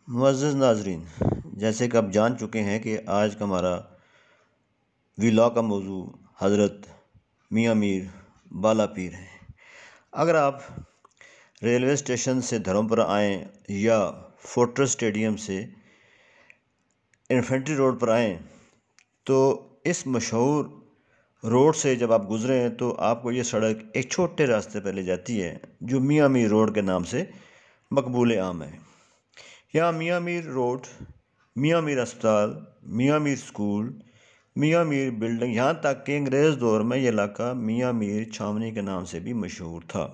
معزز ناظرین، جیسے کہ آپ جان چکے ہیں کہ آج کا ہمارا ویلاگ کا موضوع حضرت میاں میر بالا پیر ہے۔ اگر آپ ریلوے اسٹیشن سے دھرم پر آئیں یا فورٹرس اسٹیڈیم سے انفینٹری روڈ پر آئیں تو اس مشہور روڈ سے جب آپ گزرے ہیں تو آپ کو یہ سڑک ایک چھوٹے راستے پر لے جاتی ہے جو میاں میر روڈ کے نام سے مقبول عام ہے۔ یہاں میاں میر روڈ، میاں میر اسپتال، میاں میر اسکول، میاں میر بلڈنگ، یہاں تک کہ انگریز دور میں یہ علاقہ میاں میر چھاونی کے نام سے بھی مشہور تھا۔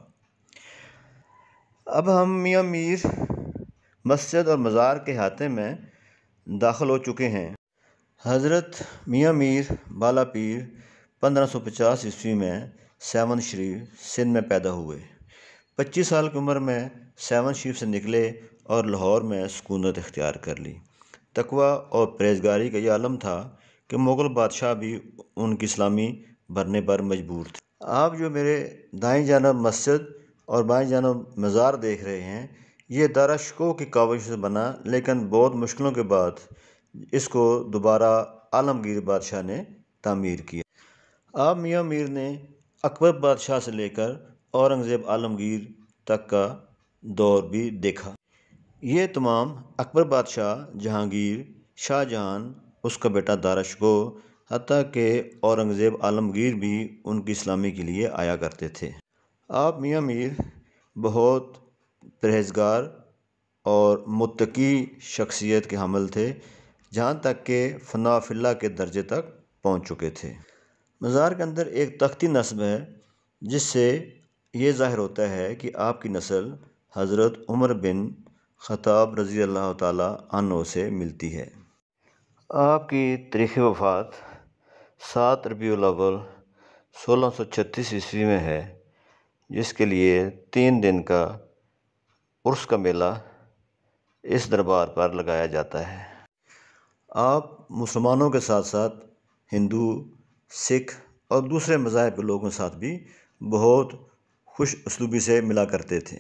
اب ہم میاں میر مسجد اور مزار کے احاطے میں داخل ہو چکے ہیں۔ حضرت میاں میر بالا پیر 1550 عیسوی میں سیون شریف سندھ میں پیدا ہوئے۔ 25 سال کی عمر میں سیون شریف سے نکلے اور لاہور میں سکونت اختیار کر لی۔ تقوی اور پرہیزگاری کا یہ عالم تھا کہ مغل بادشاہ بھی ان کی اسلامی بھرنے پر مجبور تھے۔ آپ جو میرے دائیں جانب مسجد اور بائیں جانب مزار دیکھ رہے ہیں، یہ دارا شکوہ کی کاوش سے بنا، لیکن بہت مشکلوں کے بعد اس کو دوبارہ عالمگیر بادشاہ نے تعمیر کیا۔ آپ میاں میر نے اکبر بادشاہ سے لے کر اورنگزیب عالمگیر تک کا دور بھی دیکھا۔ یہ تمام اکبر بادشاہ، جہانگیر، شاہ جہان، اس کا بیٹا دارا شکوہ، حتیٰ کہ اورنگزیب عالمگیر بھی ان کی اسلامی کے لیے آیا کرتے تھے۔ آپ میاں میر بہت پرہیزگار اور متقی شخصیت کے حامل تھے، جہاں تک کہ فنا فی اللہ کے درجے تک پہنچ چکے تھے۔ مزار کے اندر ایک تختی نصب ہے جس سے یہ ظاہر ہوتا ہے کہ آپ کی نسل حضرت عمر بن خطاب رضی اللہ تعالیٰ عنہ سے ملتی ہے۔ آپ کی تاریخ وفات 7 ربیع الاول 1636 عیسوی میں ہے، جس کے لیے 3 دن کا عرس کا میلہ اس دربار پر لگایا جاتا ہے۔ آپ مسلمانوں کے ساتھ ساتھ ہندو، سکھ اور دوسرے مذاہب کے لوگوں کے ساتھ بھی بہت خوش اسلوبی سے ملا کرتے تھے۔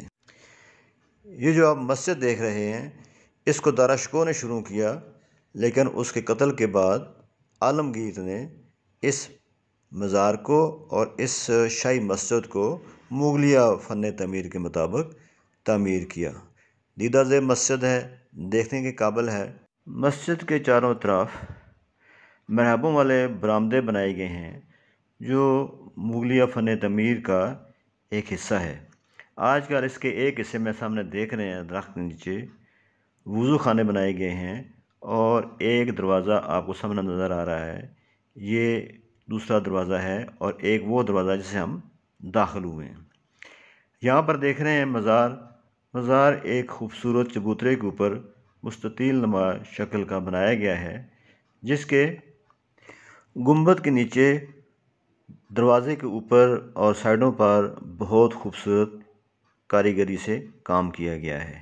یہ جو آپ مسجد دیکھ رہے ہیں، اس کو دارا شکوہ نے شروع کیا، لیکن اس کے قتل کے بعد عالمگیر نے اس مزار کو اور اس شاہی مسجد کو مغلیہ فن تعمیر کے مطابق تعمیر کیا۔ دیدہ زیب مسجد ہے، دیکھنے کے قابل ہے۔ مسجد کے چاروں طرف محرابوں والے برآمدے بنائے گئے ہیں جو مغلیہ فن تعمیر کا ایک حصہ ہے۔ آج کل اس کے ایک حصے میں سامنے دیکھ رہے ہیں، درخت کے نیچے وضو خانے بنائے گئے ہیں اور ایک دروازہ آپ کو سامنے نظر آ رہا ہے، یہ دوسرا دروازہ ہے اور ایک وہ دروازہ جسے ہم داخل ہوئے ہیں۔ یہاں پر دیکھ رہے ہیں مزار ایک خوبصورت چبوترے کے اوپر مستطیل نما شکل کا بنایا گیا ہے، جس کے گنبد کے نیچے، دروازے کے اوپر اور سائڈوں پر بہت خوبصورت کاریگری سے کام کیا گیا ہے۔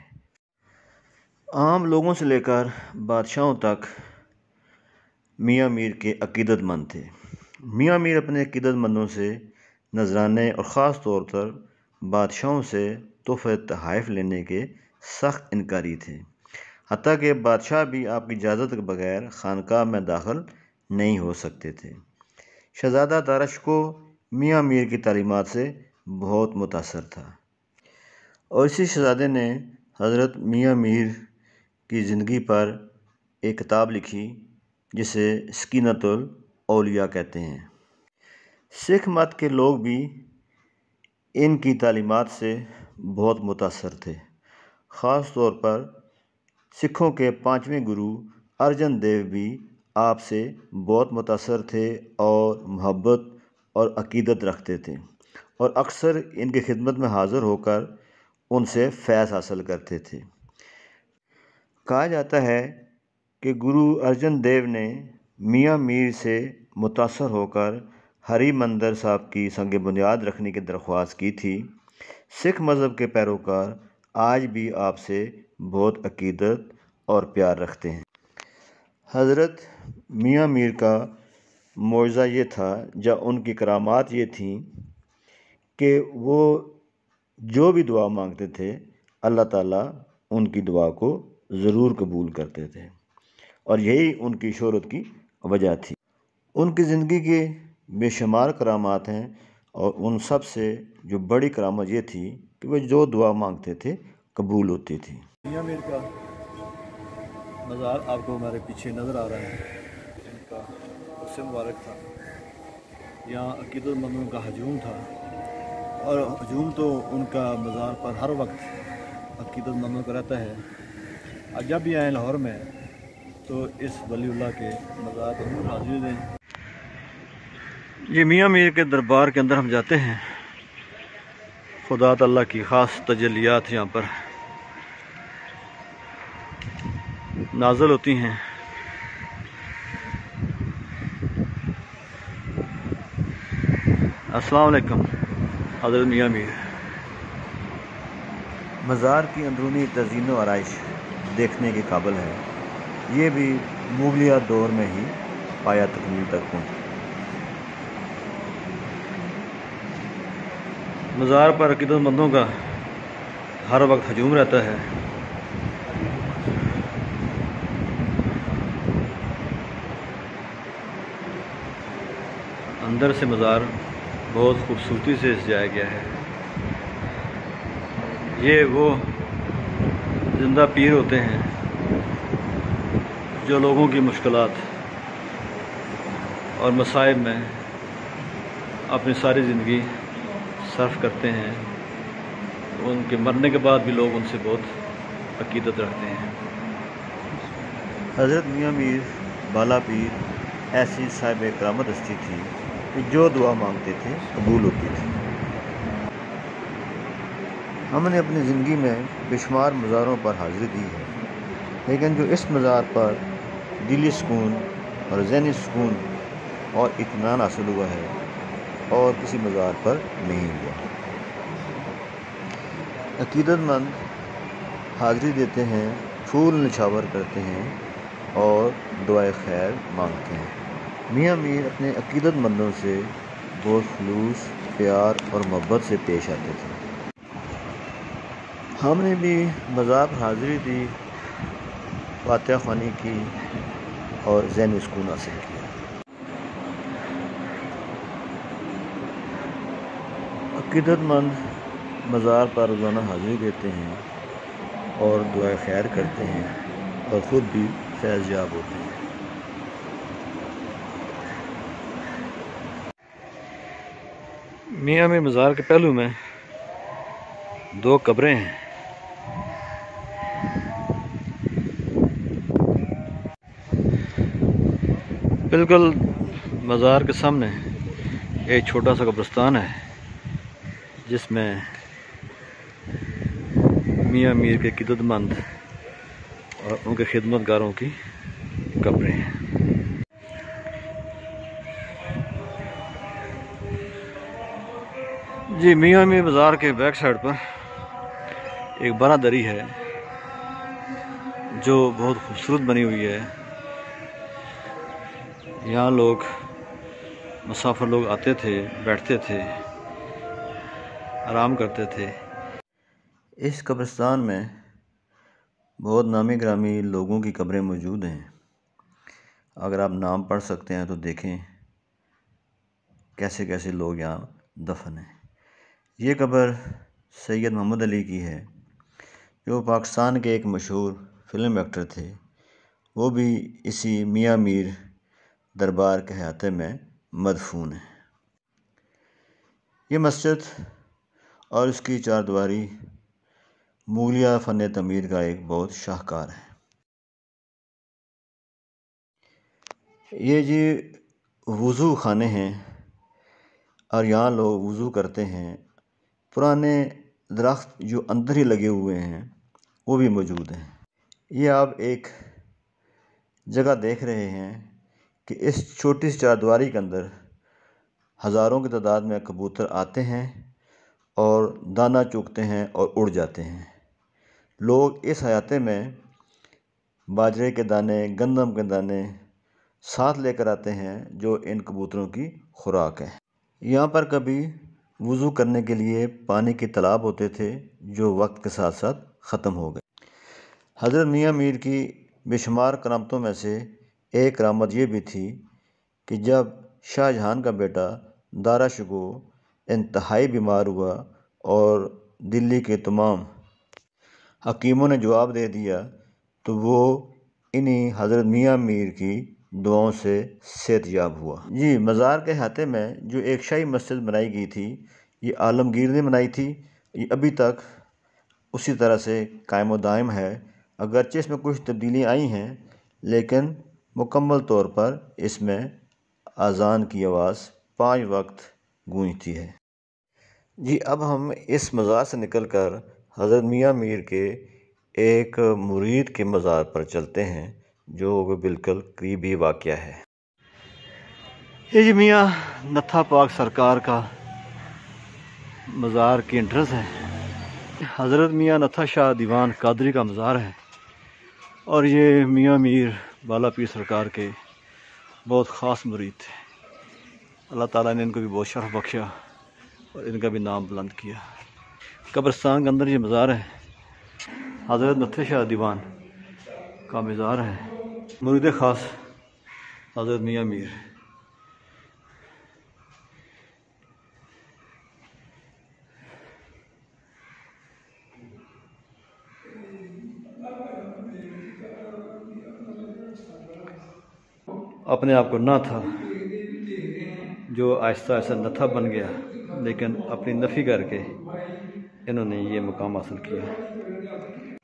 عام لوگوں سے لے کر بادشاہوں تک میاں میر کے عقیدت مند تھے۔ میاں میر اپنے عقیدت مندوں سے نذرانے اور خاص طور پر بادشاہوں سے تحفہ تحائف لینے کے سخت انکاری تھے، حتیٰ کہ بادشاہ بھی آپ کی اجازت کے بغیر خانقاہ میں داخل نہیں ہو سکتے تھے۔ شہزادہ دارا شکوہ میاں میر کی تعلیمات سے بہت متاثر تھا اور اسی شہزادے نے حضرت میاں میر کی زندگی پر ایک کتاب لکھی جسے سکینۃ الاولیاء کہتے ہیں۔ سکھ مت کے لوگ بھی ان کی تعلیمات سے بہت متاثر تھے، خاص طور پر سکھوں کے 5ویں گرو ارجن دیو بھی آپ سے بہت متاثر تھے اور محبت اور عقیدت رکھتے تھے اور اکثر ان کی خدمت میں حاضر ہو کر ان سے فیض حاصل کرتے تھے۔ کہا جاتا ہے کہ گرو ارجن دیو نے میاں میر سے متاثر ہو کر ہری مندر صاحب کی سنگ بنیاد رکھنے کی درخواست کی تھی۔ سکھ مذہب کے پیروکار آج بھی آپ سے بہت عقیدت اور پیار رکھتے ہیں۔ حضرت میاں میر کا معجزہ یہ تھا، یا ان کی کرامات یہ تھیں کہ وہ جو بھی دعا مانگتے تھے، اللہ تعالیٰ ان کی دعا کو ضرور قبول کرتے تھے، اور یہی ان کی شہرت کی وجہ تھی۔ ان کی زندگی کے بے شمار کرامات ہیں، اور ان سب سے جو بڑی کرامت یہ تھی کہ وہ جو دعا مانگتے تھے قبول ہوتی تھی۔ میاں میر کا مزار آپ کو ہمارے پیچھے نظر آ رہا ہے، ان کا عرص مبارک تھا، یہاں عقیدت مندوں کا ہجوم تھا، اور ہجوم تو ان کا مزار پر ہر وقت عقیدت مندوں کا رہتا ہے۔ اور جب بھی آئیں لاہور میں تو اس ولی اللہ کے مزار پر ضرور حاضری دیں۔ یہ میاں میر کے دربار کے اندر ہم جاتے ہیں، خدا تعالیٰ کی خاص تجلیات یہاں پر نازل ہوتی ہیں۔ السلام علیکم حضرت میاں میر۔ مزار کی اندرونی تزئین و آرائش دیکھنے کے قابل ہے، یہ بھی مغلیہ دور میں ہی پایا تکمیل تک پہنچا۔ مزار پر عقیدت مندوں کا ہر وقت ہجوم رہتا ہے۔ اندر سے مزار بہت خوبصورتی سے سجایا گیا ہے۔ یہ وہ زندہ پیر ہوتے ہیں جو لوگوں کی مشکلات اور مصائب میں اپنی ساری زندگی صرف کرتے ہیں، ان کے مرنے کے بعد بھی لوگ ان سے بہت عقیدت رکھتے ہیں۔ حضرت میاں میر بالا پیر ایسی صاحب کرامت ہستی تھی کہ جو دعا مانگتے تھے قبول ہوتی تھی۔ ہم نے اپنی زندگی میں بے شمار مزاروں پر حاضری دی ہے، لیکن جو اس مزار پر دلی سکون اور ذہنی سکون اور اطمینان حاصل ہوا ہے اور کسی مزار پر نہیں ہوا۔ عقیدت مند حاضری دیتے ہیں، پھول نچھاور کرتے ہیں اور دعائے خیر مانگتے ہیں۔ میاں میر اپنے عقیدت مندوں سے بہت خلوص، پیار اور محبت سے پیش آتے تھے۔ ہم نے بھی مزار پر حاضری دی، فاتحہ خوانی کی اور ذہنی سکون حاصل کیا۔ عقیدت مند مزار پر روزانہ حاضری دیتے ہیں اور دعائے خیر کرتے ہیں اور خود بھی فیض یاب ہوتے ہیں۔ میاں میر مزار کے پہلو میں دو قبریں ہیں۔ بالکل مزار کے سامنے ایک چھوٹا سا قبرستان ہے جس میں میاں میر کے عقیدت مند اور ان کے خدمت گاروں کی قبریں ہیں۔ جی میاں میر بازار کے بیک سائڈ پر ایک بڑا دری ہے جو بہت خوبصورت بنی ہوئی ہے۔ یہاں لوگ مسافر لوگ آتے تھے، بیٹھتے تھے، آرام کرتے تھے۔ اس قبرستان میں بہت نامی گرامی لوگوں کی قبریں موجود ہیں۔ اگر آپ نام پڑھ سکتے ہیں تو دیکھیں کیسے کیسے لوگ یہاں دفن ہیں۔ یہ قبر سید محمد علی کی ہے جو پاکستان کے ایک مشہور فلم ایکٹر تھے، وہ بھی اسی میاں میر دربار کے احاطے میں مدفون ہے۔ یہ مسجد اور اس کی چار دیواری مغلیہ فن تعمیر کا ایک بہت شاہکار ہے۔ یہ جی وضو خانے ہیں اور یہاں لوگ وضو کرتے ہیں۔ پرانے درخت جو اندر ہی لگے ہوئے ہیں وہ بھی موجود ہیں۔ یہ آپ ایک جگہ دیکھ رہے ہیں کہ اس چھوٹی سی چار دیواری کے اندر ہزاروں کی تعداد میں کبوتر آتے ہیں اور دانہ چگتے ہیں اور اڑ جاتے ہیں۔ لوگ اس احاطے میں باجرے کے دانے، گندم کے دانے ساتھ لے کر آتے ہیں جو ان کبوتروں کی خوراک ہے۔ یہاں پر کبھی وضو کرنے کے لیے پانی کے تالاب ہوتے تھے جو وقت کے ساتھ ساتھ ختم ہو گئے۔ حضرت میاں میر کی بے شمار کرامتوں میں سے ایک کرامت یہ بھی تھی کہ جب شاہ جہان کا بیٹا دارا شکوہ انتہائی بیمار ہوا اور دلی کے تمام حکیموں نے جواب دے دیا تو وہ انہی حضرت میاں میر کی دعاؤں سے صحت یاب ہوا۔ جی، مزار کے احاطے میں جو ایک شاہی مسجد بنائی گئی تھی، یہ عالمگیر نے بنائی تھی۔ یہ ابھی تک اسی طرح سے قائم و دائم ہے، اگرچہ اس میں کچھ تبدیلیاں آئی ہیں، لیکن مکمل طور پر اس میں اذان کی آواز 5 وقت گونجتی ہے۔ جی، اب ہم اس مزار سے نکل کر حضرت میاں میر کے ایک مرید کے مزار پر چلتے ہیں جو بالکل قریب ہی واقع ہے۔ یہ جی میاں نتھا پاک سرکار کا مزار کی انٹرنس ہے۔ حضرت میاں نتھا شاہ دیوان قادری کا مزار ہے، اور یہ میاں میر بالا پیر سرکار کے بہت خاص مرید تھے۔ اللہ تعالیٰ نے ان کو بھی بہت شرف بخشا اور ان کا بھی نام بلند کیا۔ قبرستان کے اندر یہ مزار ہے، حضرت نتھا شاہ دیوان کا مزار ہے، مرید خاص حضرت میاں میر۔ اپنے آپ کو نہ تھا جو آہستہ آہستہ نتھا بن گیا، لیکن اپنی نفی کر کے انہوں نے یہ مقام حاصل کیا۔